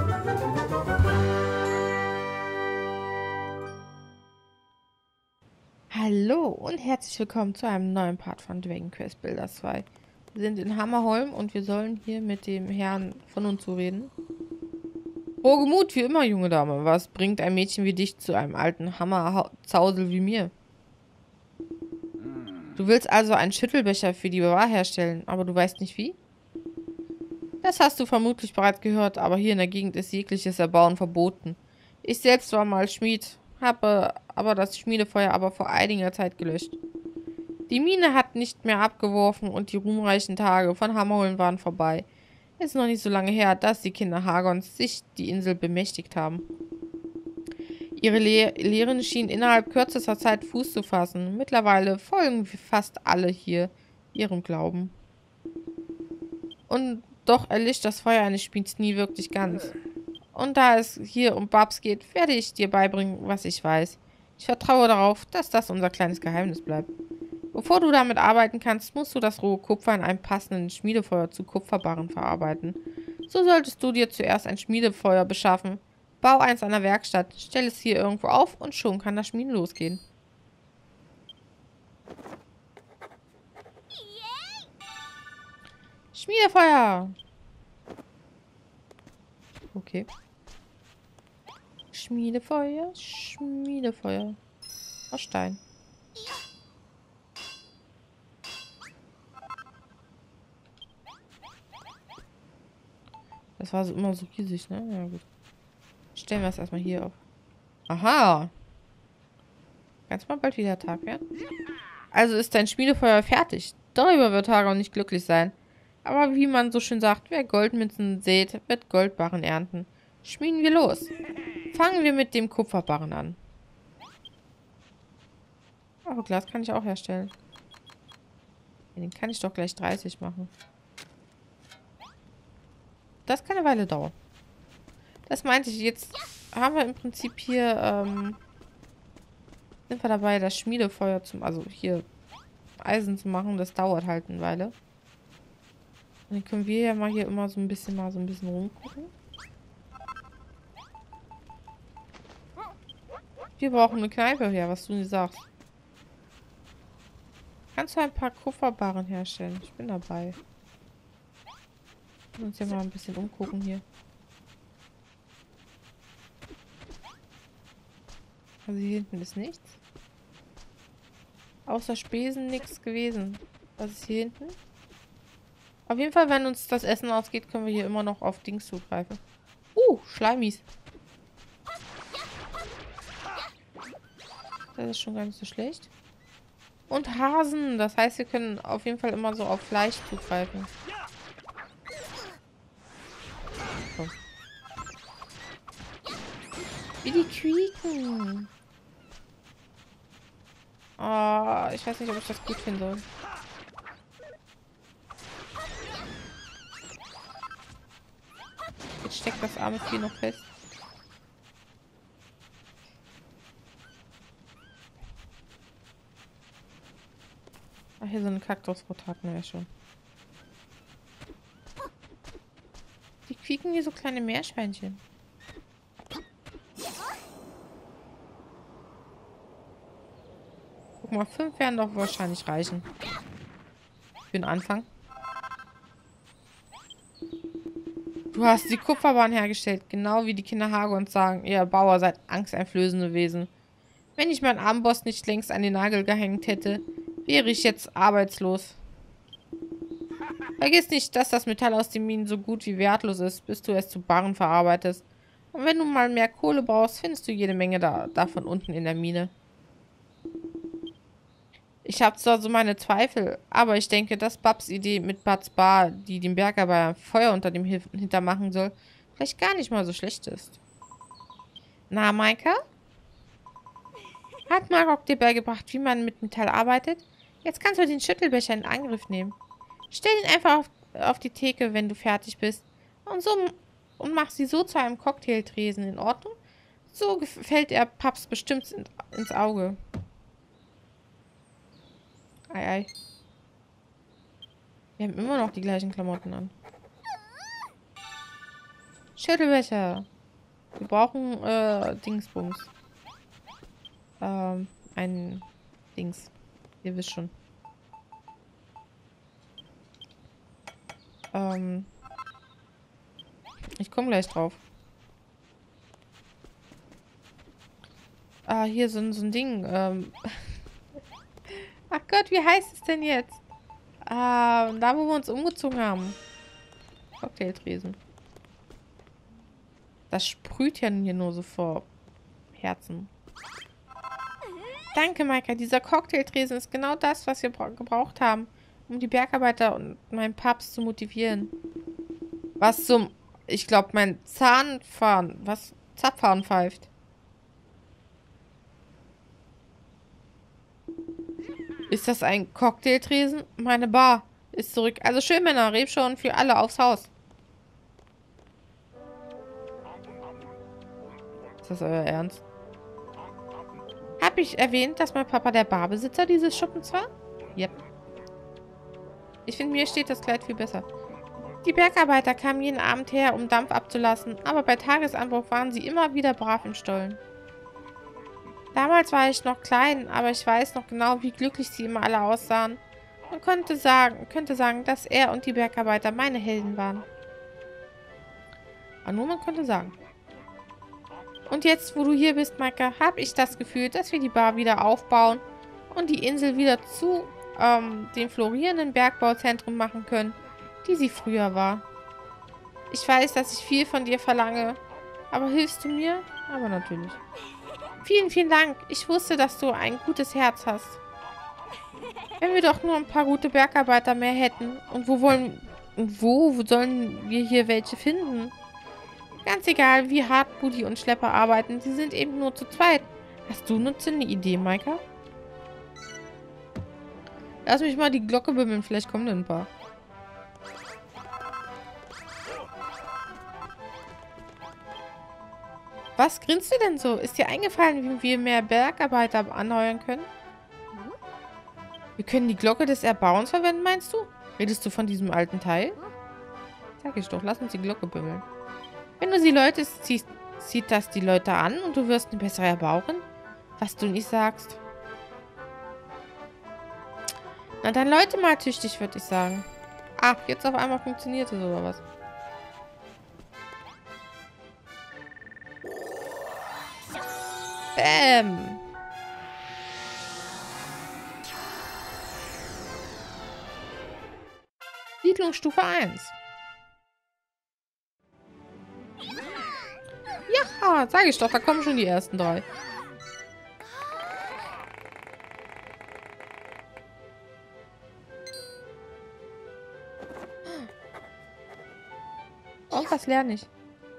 Hallo und herzlich willkommen zu einem neuen Part von Dragon Quest Builders 2. Wir sind in Hammerholm und wir sollen hier mit dem Herrn von uns so reden. Wohlgemut wie immer, junge Dame. Was bringt ein Mädchen wie dich zu einem alten Hammerzausel wie mir? Du willst also einen Schüttelbecher für die Bar herstellen, aber du weißt nicht wie? Das hast du vermutlich bereits gehört, aber hier in der Gegend ist jegliches Erbauen verboten. Ich selbst war mal Schmied, habe aber das Schmiedefeuer aber vor einiger Zeit gelöscht. Die Mine hat nicht mehr abgeworfen und die ruhmreichen Tage von Hammerholen waren vorbei. Es ist noch nicht so lange her, dass die Kinder Hagons sich die Insel bemächtigt haben. Ihre Lehren schienen innerhalb kürzester Zeit Fuß zu fassen. Mittlerweile folgen fast alle hier ihrem Glauben. Und doch erlischt das Feuer eines Schmieds nie wirklich ganz. Und da es hier um Babs geht, werde ich dir beibringen, was ich weiß. Ich vertraue darauf, dass das unser kleines Geheimnis bleibt. Bevor du damit arbeiten kannst, musst du das rohe Kupfer in einem passenden Schmiedefeuer zu Kupferbarren verarbeiten. So solltest du dir zuerst ein Schmiedefeuer beschaffen. Bau eins an der Werkstatt, stell es hier irgendwo auf und schon kann das Schmieden losgehen. Schmiedefeuer! Okay. Schmiedefeuer, Schmiedefeuer. Aus Stein. Das war so immer so riesig, ne? Ja, gut. Stellen wir es erstmal hier auf. Aha. Ganz mal bald wieder Tag werden. Also ist dein Schmiedefeuer fertig. Darüber wird Hagon nicht glücklich sein. Aber wie man so schön sagt, wer Goldmünzen sät, wird Goldbarren ernten. Schmieden wir los. Fangen wir mit dem Kupferbarren an. Aber Glas kann ich auch herstellen. Den kann ich doch gleich 30 machen. Das kann eine Weile dauern. Das meinte ich. Jetzt haben wir im Prinzip hier, sind wir dabei, das Schmiedefeuer also hier Eisen zu machen. Das dauert halt eine Weile. Und dann können wir ja mal hier immer so ein bisschen rumgucken. Wir brauchen eine Kneipe her, was du nicht sagst. Kannst du ein paar Kupferbarren herstellen? Ich bin dabei. Wir uns ja mal ein bisschen umgucken hier. Also hier hinten ist nichts. Außer Spesen nichts gewesen. Was ist hier hinten? Auf jeden Fall, wenn uns das Essen ausgeht, können wir hier immer noch auf Dings zugreifen. Schleimis. Das ist schon gar nicht so schlecht. Und Hasen. Das heißt, wir können auf jeden Fall immer so auf Fleisch zugreifen. So. Wie die quieken. Oh, ich weiß nicht, ob ich das gut finden soll. Jetzt steckt das arme Vieh noch fest. Ach, hier so eine Kaktusrot hatten wir ja schon. Die quieken wie so kleine Meerschweinchen. Guck mal, 5 werden doch wahrscheinlich reichen. Für den Anfang. Du hast die Kupferbahn hergestellt, genau wie die Kinder Hagons sagen, ihr Bauer seid angsteinflößende Wesen. Wenn ich meinen Amboss nicht längst an den Nagel gehängt hätte, wäre ich jetzt arbeitslos. Vergiss nicht, dass das Metall aus den Minen so gut wie wertlos ist, bis du es zu Barren verarbeitest. Und wenn du mal mehr Kohle brauchst, findest du jede Menge davon unten in der Mine. Ich habe zwar so meine Zweifel, aber ich denke, dass Babs Idee mit Babs Bar, die dem Bergarbeiter Feuer unter dem Hintern machen soll, vielleicht gar nicht mal so schlecht ist. Na, Maika? Hat Marok dir beigebracht, wie man mit Metall arbeitet? Jetzt kannst du den Schüttelbecher in Angriff nehmen. Stell ihn einfach auf die Theke, wenn du fertig bist. Und mach sie so zu einem Cocktailtresen. In Ordnung? So gefällt er Paps bestimmt ins Auge. Ei, ei. Wir haben immer noch die gleichen Klamotten an. Schüttelbecher. Wir brauchen, Dingsbums. Ein Dings. Ihr wisst schon. Ich komme gleich drauf. Ah, hier so ein Ding. Ach Gott, wie heißt es denn jetzt? Ah, da wo wir uns umgezogen haben. Cocktailtresen. Das sprüht ja hier nur so vor Herzen. Danke, Maika. Dieser Cocktailtresen ist genau das, was wir gebraucht haben, um die Bergarbeiter und meinen Papst zu motivieren. Was zum... Ich glaube, mein Zahnfahren... Was? Zapfhahn pfeift. Ist das ein Cocktailtresen? Meine Bar ist zurück. Also schön, Männer. Rebschauen für alle aufs Haus. Ist das euer Ernst? Hab ich erwähnt, dass mein Papa der Barbesitzer dieses Schuppens war? Yep. Ich finde, mir steht das Kleid viel besser. Die Bergarbeiter kamen jeden Abend her, um Dampf abzulassen, aber bei Tagesanbruch waren sie immer wieder brav im Stollen. Damals war ich noch klein, aber ich weiß noch genau, wie glücklich sie immer alle aussahen. Man könnte sagen, dass er und die Bergarbeiter meine Helden waren. Aber nur man könnte sagen. Und jetzt, wo du hier bist, Maika, habe ich das Gefühl, dass wir die Bar wieder aufbauen und die Insel wieder zu dem florierenden Bergbauzentrum machen können, die sie früher war. Ich weiß, dass ich viel von dir verlange, aber hilfst du mir? Aber natürlich. Vielen, vielen Dank. Ich wusste, dass du ein gutes Herz hast. Wenn wir doch nur ein paar gute Bergarbeiter mehr hätten. Und wo sollen wir hier welche finden? Ganz egal, wie hart Buddy und Schlepper arbeiten, sie sind eben nur zu zweit. Hast du eine Idee, Maika? Lass mich mal die Glocke bimmeln, vielleicht kommen ein paar. Was grinst du denn so? Ist dir eingefallen, wie wir mehr Bergarbeiter anheuern können? Wir können die Glocke des Erbauens verwenden, meinst du? Redest du von diesem alten Teil? Sag ich doch, lass uns die Glocke bimmeln. Wenn du sie läutest, zieht das die Leute an und du wirst eine bessere Erbauerin? Was du nicht sagst. Na dann läute mal tüchtig, würde ich sagen. Ach, jetzt auf einmal funktioniert es oder was? Bäm! Siedlungsstufe 1. Ja, sag ich doch, da kommen schon die ersten 3. Oh, was lerne ich?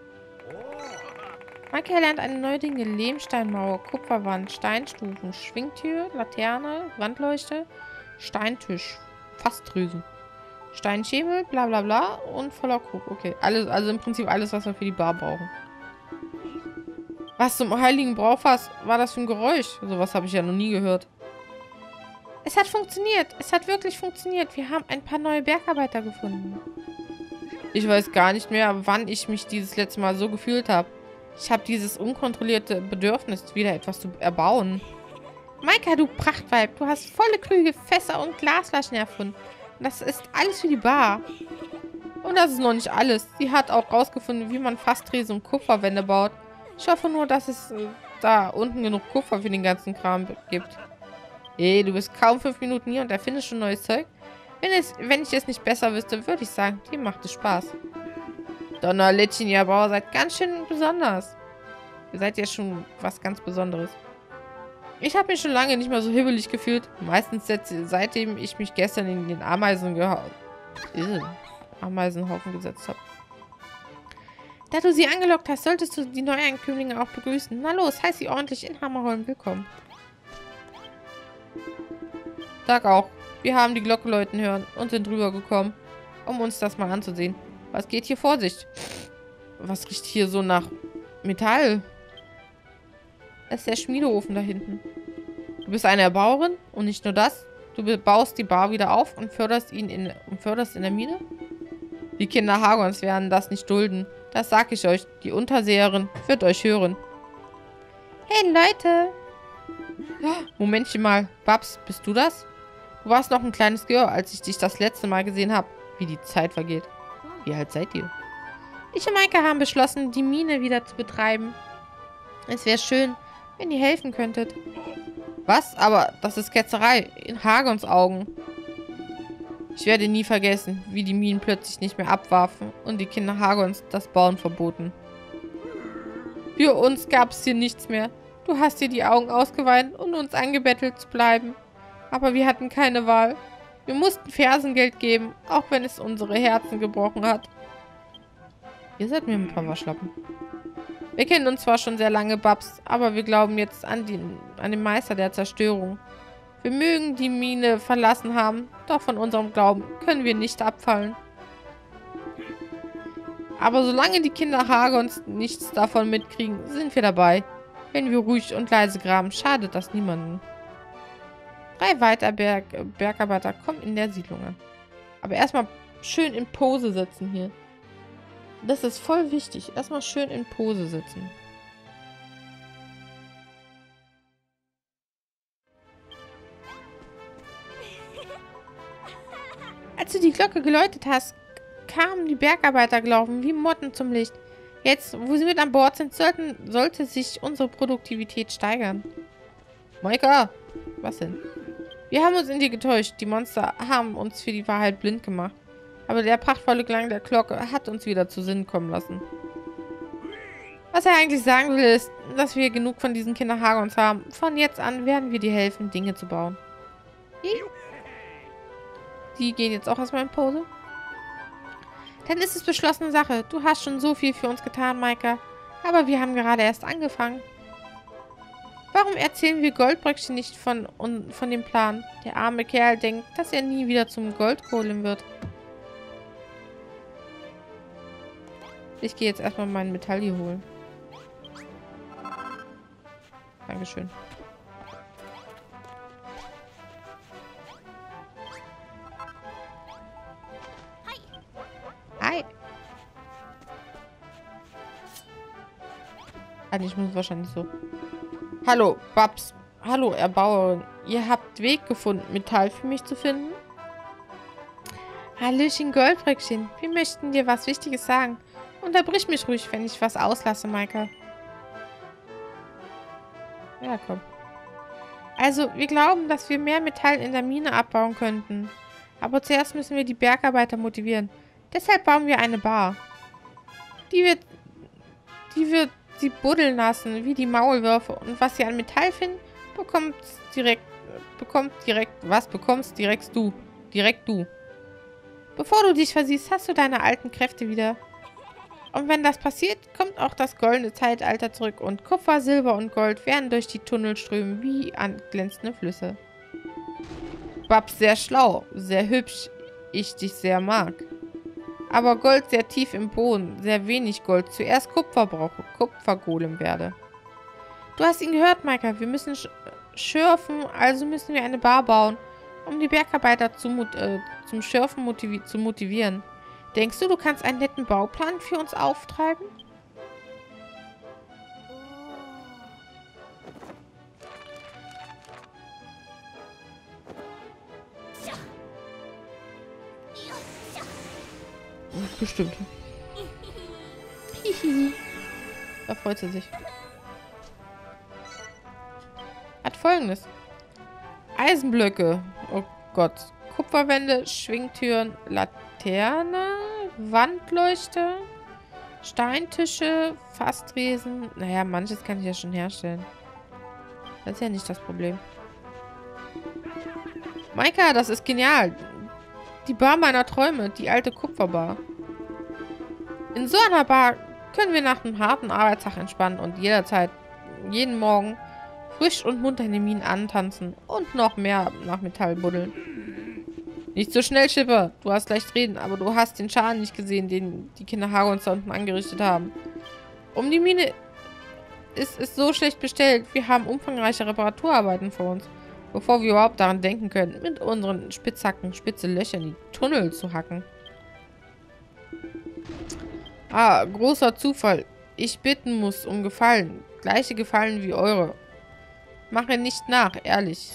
Maika lernt eine neue Dinge. Lehmsteinmauer, Kupferwand, Steinstufen, Schwingtür, Laterne, Wandleuchte, Steintisch, Fassdrüsen, Steinschemel, bla bla bla und voller Krug. Okay, alles, also im Prinzip alles, was wir für die Bar brauchen. Was zum heiligen Braufass war das für ein Geräusch? Sowas habe ich ja noch nie gehört. Es hat funktioniert. Es hat wirklich funktioniert. Wir haben ein paar neue Bergarbeiter gefunden. Ich weiß gar nicht mehr, wann ich mich dieses letzte Mal so gefühlt habe. Ich habe dieses unkontrollierte Bedürfnis, wieder etwas zu erbauen. Maika, du Prachtweib, du hast volle Krüge, Fässer und Glasflaschen erfunden. Und das ist alles für die Bar. Und das ist noch nicht alles. Sie hat auch rausgefunden, wie man Fasstresen und Kupferwände baut. Ich hoffe nur, dass es da unten genug Kupfer für den ganzen Kram gibt. Hey, du bist kaum 5 Minuten hier und erfindest schon neues Zeug. Wenn ich es nicht besser wüsste, würde ich sagen, dir macht es Spaß. Donnerlittchen, ihr Bauer, seid ganz schön besonders. Ihr seid ja schon was ganz Besonderes. Ich habe mich schon lange nicht mehr so hibbelig gefühlt. Meistens seitdem ich mich gestern in den Ameisenhaufen gesetzt habe. Da du sie angelockt hast, solltest du die Neueinkömmlinge auch begrüßen. Na los, heiß sie ordentlich in Hammerholm willkommen. Sag auch, wir haben die Glocke läuten hören und sind rübergekommen, um uns das mal anzusehen. Was geht hier vor sich? Was riecht hier so nach Metall? Das ist der Schmiedeofen da hinten. Du bist eine Erbauerin und nicht nur das. Du baust die Bar wieder auf und förderst in der Mine? Die Kinder Hagons werden das nicht dulden. Das sag ich euch. Die Unterseherin wird euch hören. Hey, Leute. Momentchen mal. Babs, bist du das? Du warst noch ein kleines Girl, als ich dich das letzte Mal gesehen habe. Wie die Zeit vergeht. Wie alt seid ihr? Ich und Maike haben beschlossen, die Mine wieder zu betreiben. Es wäre schön, wenn ihr helfen könntet. Was? Aber das ist Ketzerei. In Hagons Augen. Ich werde nie vergessen, wie die Minen plötzlich nicht mehr abwarfen und die Kinder Hagons das Bauen verboten. Für uns gab es hier nichts mehr. Du hast dir die Augen ausgeweint und uns angebettelt zu bleiben. Aber wir hatten keine Wahl. Wir mussten Fersengeld geben, auch wenn es unsere Herzen gebrochen hat. Ihr seid mir ein paar Waschlappen. Wir kennen uns zwar schon sehr lange, Babs, aber wir glauben jetzt an den Meister der Zerstörung. Wir mögen die Mine verlassen haben, doch von unserem Glauben können wir nicht abfallen. Aber solange die Kinder Hagons nichts davon mitkriegen, sind wir dabei. Wenn wir ruhig und leise graben, schadet das niemandem. 3 weitere Bergarbeiter kommen in der Siedlung an. Aber erstmal schön in Pose sitzen hier. Das ist voll wichtig. Erstmal schön in Pose sitzen. Als du die Glocke geläutet hast, kamen die Bergarbeiter gelaufen wie Motten zum Licht. Jetzt, wo sie mit an Bord sind, sollte sich unsere Produktivität steigern. Maika, was denn? Wir haben uns in dir getäuscht. Die Monster haben uns für die Wahrheit blind gemacht. Aber der prachtvolle Klang der Glocke hat uns wieder zu Sinnen kommen lassen. Was er eigentlich sagen will, ist, dass wir genug von diesen Kindern Hagons haben. Von jetzt an werden wir dir helfen, Dinge zu bauen. Die gehen jetzt auch erstmal in Pose. Dann ist es beschlossene Sache. Du hast schon so viel für uns getan, Maika. Aber wir haben gerade erst angefangen. Warum erzählen wir Goldbröckchen nicht von dem Plan? Der arme Kerl denkt, dass er nie wieder zum Goldgolem wird. Ich gehe jetzt erstmal meinen Metall hier holen. Dankeschön. Hi. Ich muss wahrscheinlich so. Hallo, Babs. Hallo, Erbauerin. Ihr habt Weg gefunden, Metall für mich zu finden? Hallöchen, Goldbröckchen. Wir möchten dir was Wichtiges sagen. Unterbrich mich ruhig, wenn ich was auslasse, Maika. Ja, komm. Also, wir glauben, dass wir mehr Metall in der Mine abbauen könnten. Aber zuerst müssen wir die Bergarbeiter motivieren. Deshalb bauen wir eine Bar. Die wird sie buddeln lassen, wie die Maulwürfe. Und was sie an Metall finden, bekommst direkt du. Direkt du. Bevor du dich versiehst, hast du deine alten Kräfte wieder. Und wenn das passiert, kommt auch das goldene Zeitalter zurück und Kupfer, Silber und Gold werden durch die Tunnel strömen wie an glänzende Flüsse. Babs sehr schlau, sehr hübsch, ich dich sehr mag. Aber Gold sehr tief im Boden, sehr wenig Gold, zuerst Kupfer brauche, Kupfergolem werde. Du hast ihn gehört, Maika, wir müssen schürfen, also müssen wir eine Bar bauen, um die Bergarbeiter zum Schürfen zu motivieren. Denkst du, du kannst einen netten Bauplan für uns auftreiben? Bestimmt. Da freut sie sich. Hat Folgendes. Eisenblöcke. Oh Gott. Kupferwände, Schwingtüren, Laterne, Wandleuchte, Steintische, Fassdresen. Naja, manches kann ich ja schon herstellen. Das ist ja nicht das Problem. Maika, das ist genial. Die Bar meiner Träume, die alte Kupferbar. In so einer Bar können wir nach einem harten Arbeitstag entspannen und jederzeit, jeden Morgen, frisch und munter in den Minen antanzen und noch mehr nach Metall buddeln. Nicht so schnell, Schipper. Du hast leicht reden, aber du hast den Schaden nicht gesehen, den die Kinder Hagons da unten angerichtet haben. Um die Mine ist es so schlecht bestellt. Wir haben umfangreiche Reparaturarbeiten vor uns, bevor wir überhaupt daran denken können, mit unseren Spitzhacken spitze Löcher in die Tunnel zu hacken. Ah, großer Zufall. Ich bitten muss um Gefallen. Gleiche Gefallen wie eure. Mache nicht nach, ehrlich.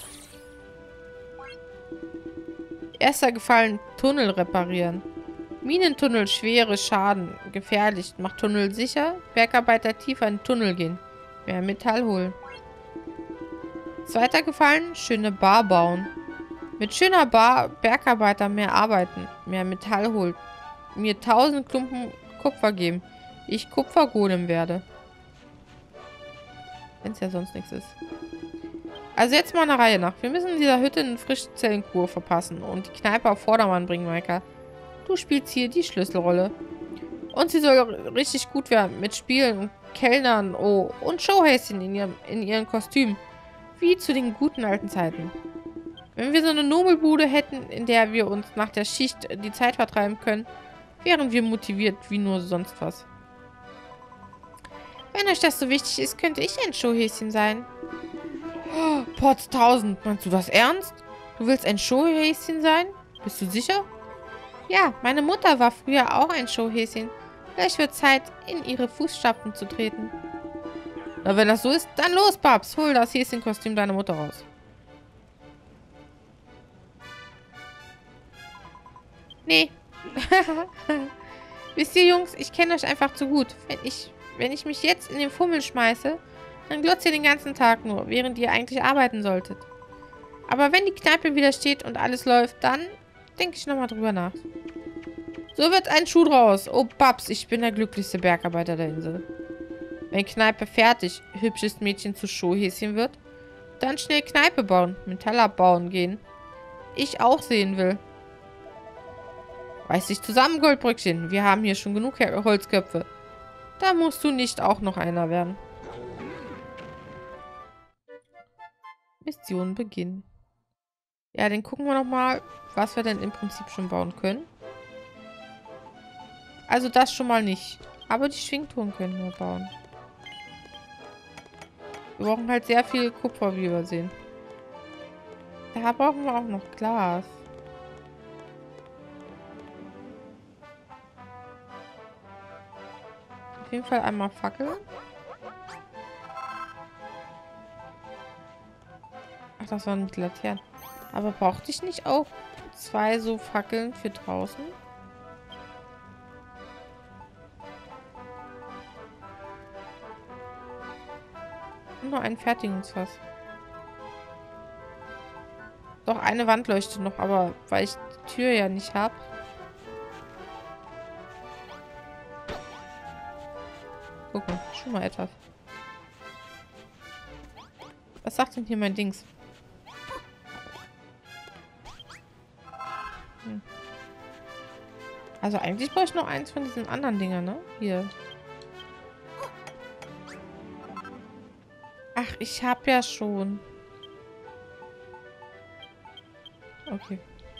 Erster Gefallen, Tunnel reparieren. Minentunnel, schwere Schaden. Gefährlich. Macht Tunnel sicher. Bergarbeiter tiefer in den Tunnel gehen. Mehr Metall holen. Zweiter Gefallen, schöne Bar bauen. Mit schöner Bar, Bergarbeiter mehr arbeiten. Mehr Metall holen. Mir 1000 Klumpen Kupfer geben. Ich Kupfergolem werde. Wenn es ja sonst nichts ist. Also jetzt mal eine Reihe nach. Wir müssen dieser Hütte eine Frischzellenkur verpassen und die Kneipe auf Vordermann bringen, Maika. Du spielst hier die Schlüsselrolle. Und sie soll richtig gut werden mit Spielen und Kellnern, oh, und Showhäschen in ihren Kostümen. Wie zu den guten alten Zeiten. Wenn wir so eine Nobelbude hätten, in der wir uns nach der Schicht die Zeit vertreiben können, wären wir motiviert wie nur sonst was. Wenn euch das so wichtig ist, könnte ich ein Showhäschen sein. Oh, Potz 1000, meinst du das ernst? Du willst ein Showhäschen sein? Bist du sicher? Ja, meine Mutter war früher auch ein Showhäschen. Vielleicht wird Zeit, in ihre Fußstapfen zu treten. Na, wenn das so ist, dann los, Babs. Hol das Häschenkostüm deiner Mutter raus. Nee. Wisst ihr, Jungs, ich kenne euch einfach zu gut. Wenn ich mich jetzt in den Fummel schmeiße, dann glotzt ihr den ganzen Tag nur, während ihr eigentlich arbeiten solltet. Aber wenn die Kneipe wieder steht und alles läuft, dann denke ich nochmal drüber nach. So wird ein Schuh draus. Oh, Babs, ich bin der glücklichste Bergarbeiter der Insel. Wenn Kneipe fertig, hübsches Mädchen zu Showhäschen wird, dann schnell Kneipe bauen, Metall abbauen gehen. Ich auch sehen will. Reiß dich zusammen, Goldbrückchen. Wir haben hier schon genug Holzköpfe. Da musst du nicht auch noch einer werden. Mission beginnen. Ja, dann gucken wir nochmal, was wir denn im Prinzip schon bauen können. Also das schon mal nicht. Aber die Schwingtouren können wir bauen. Wir brauchen halt sehr viel Kupfer, wie wir sehen. Da brauchen wir auch noch Glas. Auf jeden Fall einmal Fackeln. Ach, das waren die Laternen. Aber brauchte ich nicht auch 2 so Fackeln für draußen? Und noch ein Fertigungsfass. Doch, eine Wandleuchte noch, aber weil ich die Tür ja nicht habe. Guck mal, schon mal etwas. Was sagt denn hier mein Dings? Also eigentlich brauche ich noch eins von diesen anderen Dingern, ne? Hier. Ach, ich habe ja schon. Okay.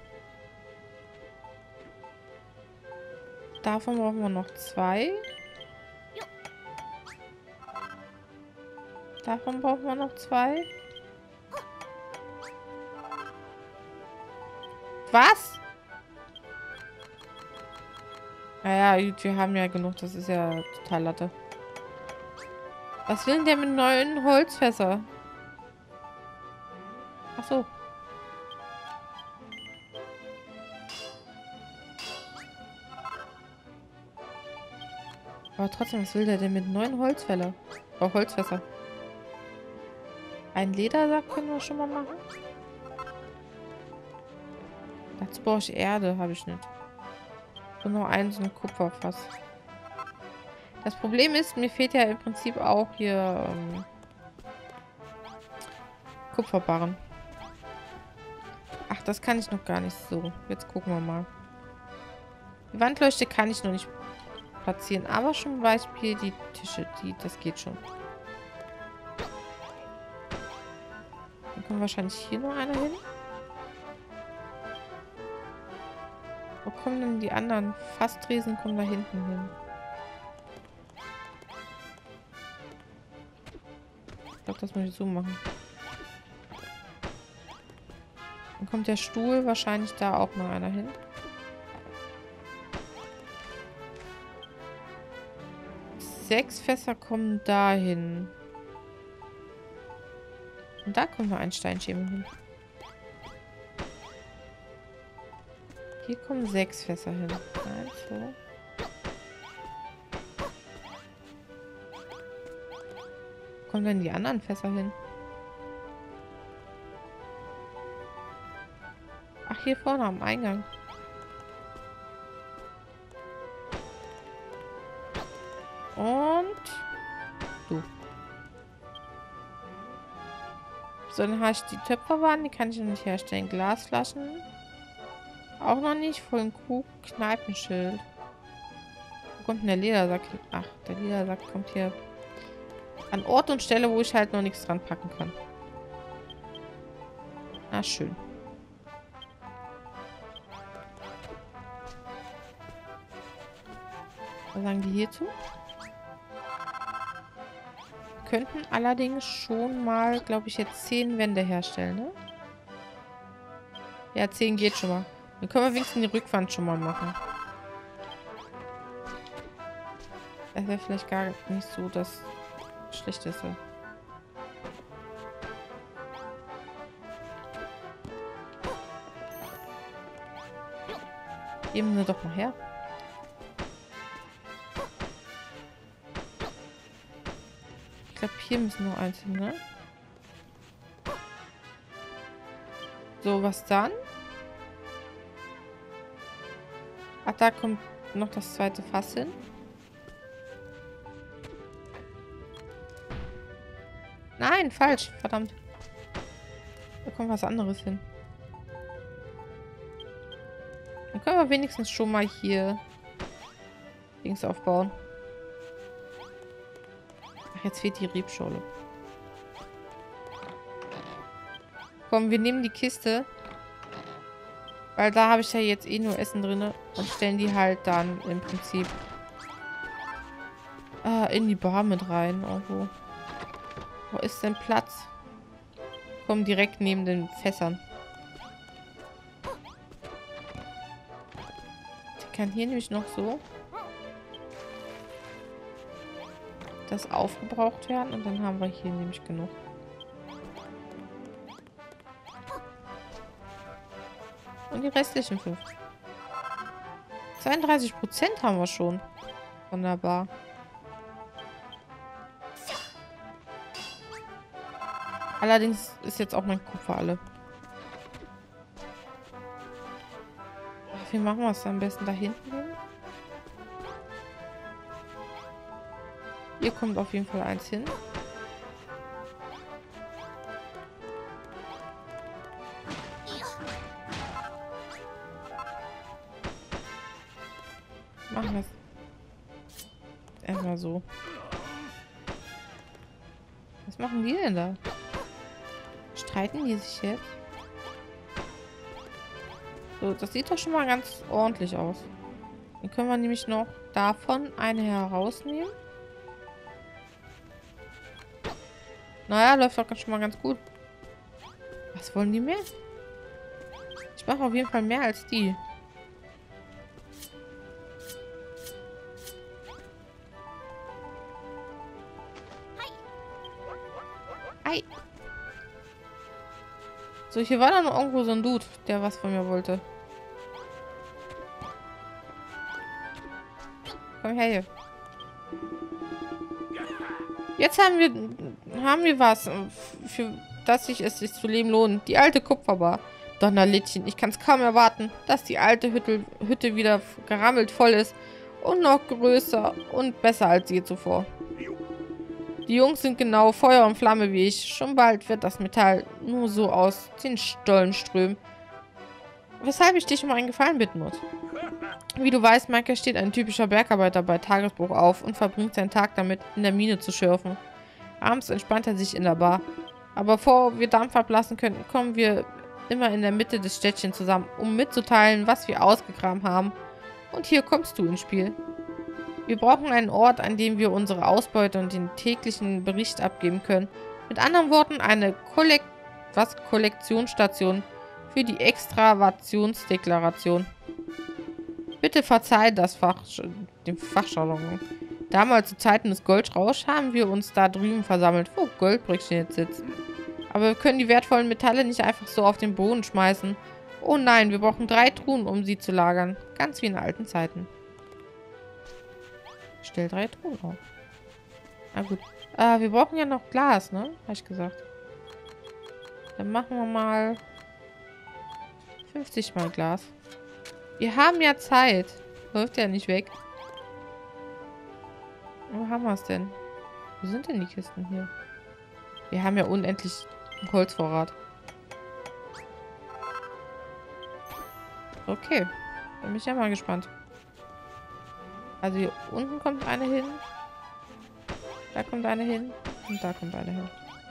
Davon brauchen wir noch 2. Davon brauchen wir noch 2. Was? Naja, gut, wir haben ja genug. Das ist ja total Latte. Was will denn der mit neuen Holzfässer? Ach so. Aber trotzdem, was will der denn mit neuen Holzfäller? Oh, Holzfässer. Ein Ledersack können wir schon mal machen. Dazu brauche ich Erde, habe ich nicht. Und noch so ein Kupferfass. Das Problem ist, mir fehlt ja im Prinzip auch hier Kupferbarren. Ach, das kann ich noch gar nicht so. Jetzt gucken wir mal. Die Wandleuchte kann ich noch nicht platzieren, aber zum Beispiel die Tische, das geht schon. Dann kommt wahrscheinlich hier noch einer hin. Wo kommen denn die anderen? Fassdresen kommen da hinten hin. Ich glaube, das muss ich so machen. Dann kommt der Stuhl wahrscheinlich da auch noch einer hin. 6 Fässer kommen dahin. Und da kommen wir ein Steinschemel hin. Hier kommen 6 Fässer hin. 1, 2. Wo kommen denn die anderen Fässer hin? Ach, hier vorne am Eingang. Und du. So, dann habe ich die Töpferwaren, die kann ich noch nicht herstellen. Glasflaschen. Auch noch nicht. Vollen Krug, Kneipenschild. Wo kommt denn der Ledersack hin? Ach, der Ledersack kommt hier an Ort und Stelle, wo ich halt noch nichts dran packen kann. Ah, schön. Was sagen die hierzu? Wir könnten allerdings schon mal, glaube ich, jetzt 10 Wände herstellen, ne? Ja, 10 geht schon mal. Dann können wir wenigstens die Rückwand schon mal machen. Das wäre vielleicht gar nicht so das Schlechteste. Geben wir doch mal her. Ich glaube, hier müssen noch eins hin, ne? So, was dann? Ach, da kommt noch das zweite Fass hin. Nein, falsch. Verdammt. Da kommt was anderes hin. Dann können wir wenigstens schon mal hier Dings aufbauen. Ach, jetzt fehlt die Rebschorle. Komm, wir nehmen die Kiste. Weil da habe ich ja jetzt eh nur Essen drin. Und stellen die halt dann im Prinzip in die Bar mit rein. Irgendwo. Wo ist denn Platz? Komm, direkt neben den Fässern. Die kann hier nämlich noch so das aufgebraucht werden. Und dann haben wir hier nämlich genug. Und die restlichen 5. 32% haben wir schon. Wunderbar. Allerdings ist jetzt auch mein Kupfer alle. Wie machen wir es am besten da hinten hin? Hier kommt auf jeden Fall eins hin. Machen wir es erstmal so. Was machen die denn da? Streiten die sich jetzt? So, das sieht doch schon mal ganz ordentlich aus. Dann können wir nämlich noch davon eine herausnehmen. Naja, läuft doch schon mal ganz gut. Was wollen die mehr? Ich mache auf jeden Fall mehr als die. Ei. So, hier war da noch irgendwo so ein Dude, der was von mir wollte. Komm her hier. Jetzt haben wir was, für das sich es sich zu leben lohnt. Die alte Kupferbar. Donnerlittchen, ich kann es kaum erwarten, dass die alte Hütte wieder gerammelt voll ist und noch größer und besser als je zuvor. Die Jungs sind genau Feuer und Flamme wie ich. Schon bald wird das Metall nur so aus den Stollen strömen. Weshalb ich dich um einen Gefallen bitten muss. Wie du weißt, Michael steht ein typischer Bergarbeiter bei Tagesbruch auf und verbringt seinen Tag damit, in der Mine zu schürfen. Abends entspannt er sich in der Bar. Aber bevor wir Dampf ablassen könnten, kommen wir immer in der Mitte des Städtchens zusammen, um mitzuteilen, was wir ausgegraben haben. Und hier kommst du ins Spiel. Wir brauchen einen Ort, an dem wir unsere Ausbeute und den täglichen Bericht abgeben können. Mit anderen Worten, eine Kollektionsstation für die Extravationsdeklaration. Bitte verzeih dem Fachjargon. Damals zu Zeiten des Goldrauschs haben wir uns da drüben versammelt, wo Goldbröckchen jetzt sitzt. Aber wir können die wertvollen Metalle nicht einfach so auf den Boden schmeißen. Oh nein, wir brauchen 3 Truhen, um sie zu lagern. Ganz wie in alten Zeiten. Stell 3 Truhen auf. Na gut. Wir brauchen ja noch Glas, ne? Habe ich gesagt. Dann machen wir mal 50 mal Glas. Wir haben ja Zeit. Läuft ja nicht weg. Wo haben wir es denn? Wo sind denn die Kisten hier? Wir haben ja unendlich Holzvorrat. Okay. Da bin ich ja mal gespannt. Also hier unten kommt eine hin. Da kommt eine hin. Und da kommt eine hin.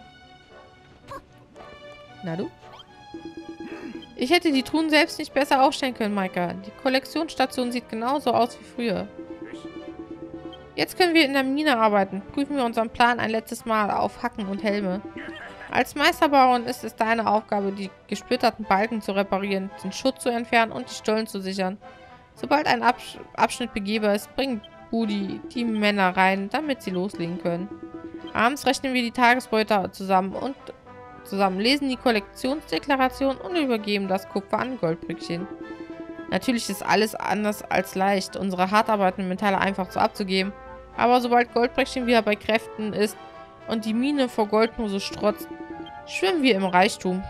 Na du? Ich hätte die Truhen selbst nicht besser aufstellen können, Maika. Die Kollektionsstation sieht genauso aus wie früher. Jetzt können wir in der Mine arbeiten. Prüfen wir unseren Plan ein letztes Mal auf Hacken und Helme. Als Meisterbauern ist es deine Aufgabe, die gesplitterten Balken zu reparieren, den Schutt zu entfernen und die Stollen zu sichern. Sobald ein Abschnitt begehbar ist, bringt Budi die Männer rein, damit sie loslegen können. Abends rechnen wir die Tagesbeute zusammen, lesen die Kollektionsdeklaration und übergeben das Kupfer an Goldbröckchen. Natürlich ist alles anders als leicht, unsere hart arbeitenden Metalle einfach so abzugeben. Aber sobald Goldbröckchen wieder bei Kräften ist und die Mine vor Gold nur so strotzt, schwimmen wir im Reichtum.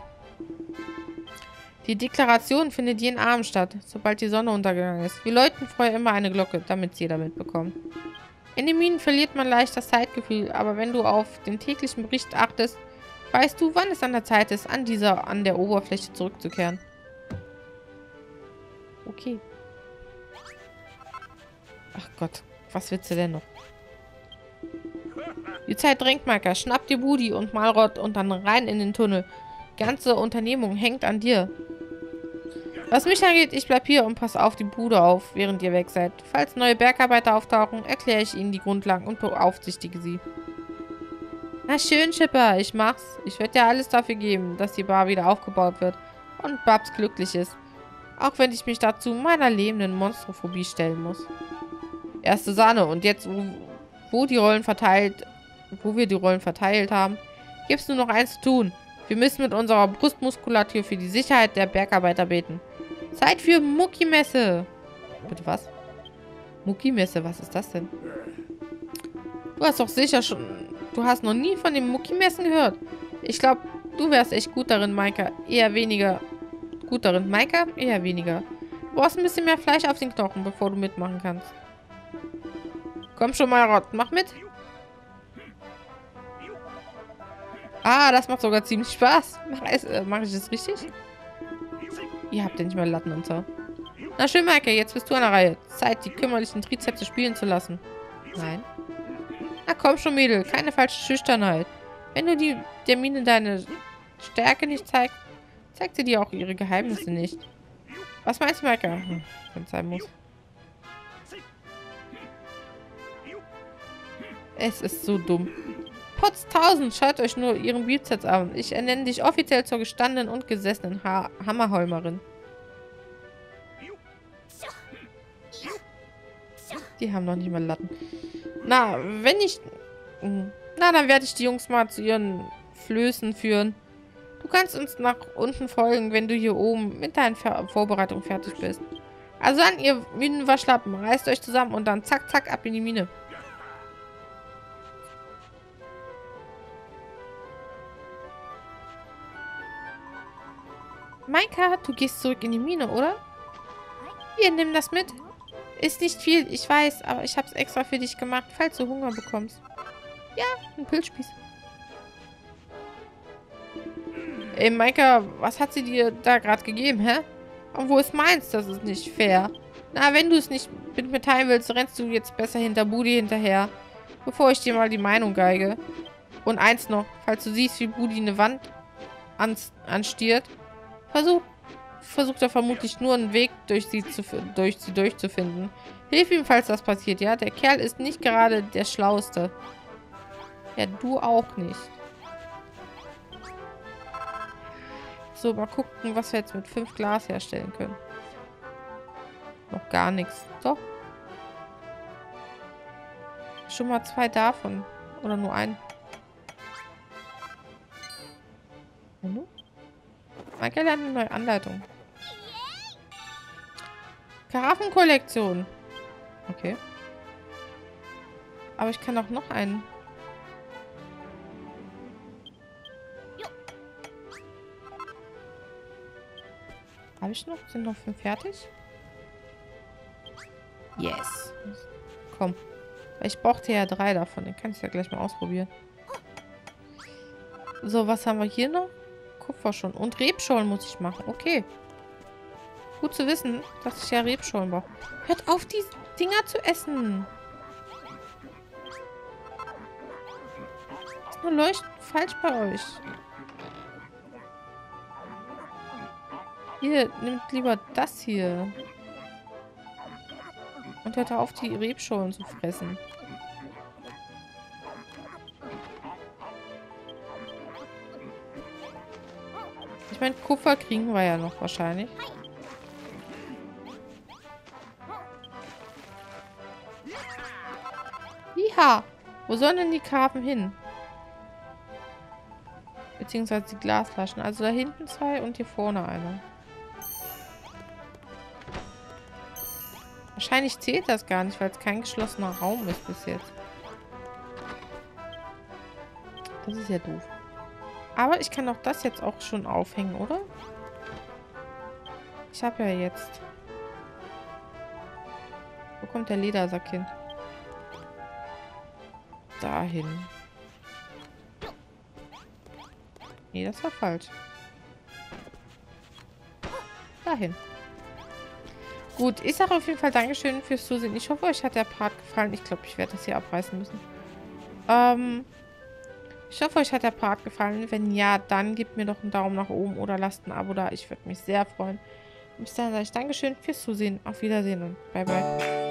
Die Deklaration findet jeden Abend statt, sobald die Sonne untergegangen ist. Wir läuten vorher immer eine Glocke, damit es jeder mitbekommt. In den Minen verliert man leicht das Zeitgefühl, aber wenn du auf den täglichen Bericht achtest, weißt du, wann es an der Zeit ist, an der Oberfläche zurückzukehren. Okay. Ach Gott, was willst du denn noch? Die Zeit drängt, Maika. Schnapp dir Budi und Malrott und dann rein in den Tunnel. Die ganze Unternehmung hängt an dir. Was mich angeht, ich bleib hier und pass auf die Bude auf, während ihr weg seid. Falls neue Bergarbeiter auftauchen, erkläre ich ihnen die Grundlagen und beaufsichtige sie. Na schön, Schipper, ich mach's. Ich werde ja alles dafür geben, dass die Bar wieder aufgebaut wird und Babs glücklich ist. Auch wenn ich mich dazu meiner lebenden Monstrophobie stellen muss. Erste Sahne. Und jetzt, wo wir die Rollen verteilt haben, gibt es nur noch eins zu tun. Wir müssen mit unserer Brustmuskulatur für die Sicherheit der Bergarbeiter beten. Zeit für Muckimesse. Bitte was? Muckimesse, was ist das denn? Du hast doch sicher schon... Du hast noch nie von den Muckimessen gehört. Ich glaube, du wärst echt gut darin, Maika. Eher weniger... Gut darin, Maika? Eher weniger. Du brauchst ein bisschen mehr Fleisch auf den Knochen, bevor du mitmachen kannst. Komm schon mal, Rott. Mach mit. Ah, das macht sogar ziemlich Spaß. Mach ich das richtig? Ihr habt ja nicht mal Latten und so. Na schön, Maika. Jetzt bist du an der Reihe. Zeit, die kümmerlichen Trizepse spielen zu lassen. Nein. Na komm schon, Mädel. Keine falsche Schüchternheit. Wenn du der Mine deine Stärke nicht zeigst, zeigt sie dir auch ihre Geheimnisse nicht. Was meinst du, Maika? Wenn es sein muss. Es ist so dumm. Potz 1000, schaut euch nur ihren Bizeps an. Ich ernenne dich offiziell zur gestandenen und gesessenen Hammerholmerin. Die haben noch nicht mal Latten. Na, wenn ich... Na, dann werde ich die Jungs mal zu ihren Flößen führen. Du kannst uns nach unten folgen, wenn du hier oben mit deinen Vorbereitungen fertig bist. Also dann, ihr Minenwaschlappen, reißt euch zusammen und dann zack, zack, ab in die Mine. Maika, du gehst zurück in die Mine, oder? Hier, nimm das mit. Ist nicht viel, ich weiß, aber ich habe es extra für dich gemacht, falls du Hunger bekommst. Ja, ein Pilzspieß. Ey, Maika, was hat sie dir da gerade gegeben, hä? Und wo ist meins? Das ist nicht fair. Na, wenn du es nicht mit mir teilen willst, rennst du jetzt besser hinter Budi hinterher, bevor ich dir mal die Meinung geige. Und eins noch, falls du siehst, wie Budi eine Wand anstiert, versucht er vermutlich nur einen Weg durch sie durchzufinden. Hilf ihm, falls das passiert, ja? Der Kerl ist nicht gerade der Schlauste. Ja, du auch nicht. So, mal gucken, was wir jetzt mit 5 Glas herstellen können. Noch gar nichts. Doch. Schon mal 2 davon. Oder nur einen. Hallo? Danke, lernt eine neue Anleitung. Karaffenkollektion. Okay. Aber ich kann auch noch einen. Habe ich noch? Sind noch 5 fertig? Yes. Komm. Ich brauchte ja 3 davon. Den kann ich ja gleich mal ausprobieren. So, was haben wir hier noch? Kupfer schon. Und Rebschollen muss ich machen. Okay. Gut zu wissen, dass ich ja Rebschollen brauche. Hört auf, die Dinger zu essen. Ist nur leuchtend falsch bei euch. Hier, nimmt lieber das hier. Und hört auf, die Rebschollen zu fressen. Ich meine, Kupfer kriegen wir ja noch wahrscheinlich. Ja, wo sollen denn die Karpfen hin? Beziehungsweise die Glasflaschen. Also da hinten 2 und hier vorne eine. Wahrscheinlich zählt das gar nicht, weil es kein geschlossener Raum ist bis jetzt. Das ist ja doof. Aber ich kann auch das jetzt auch schon aufhängen, oder? Ich habe ja jetzt... Wo kommt der Ledersack hin? Dahin. Nee, das war falsch. Dahin. Gut, ich sage auf jeden Fall Dankeschön fürs Zusehen. Ich hoffe, euch hat der Part gefallen. Ich glaube, ich werde das hier abreißen müssen. Ich hoffe, euch hat der Part gefallen. Wenn ja, dann gebt mir doch einen Daumen nach oben oder lasst ein Abo da. Ich würde mich sehr freuen. Und bis dahin sage ich Dankeschön fürs Zusehen. Auf Wiedersehen und bye bye.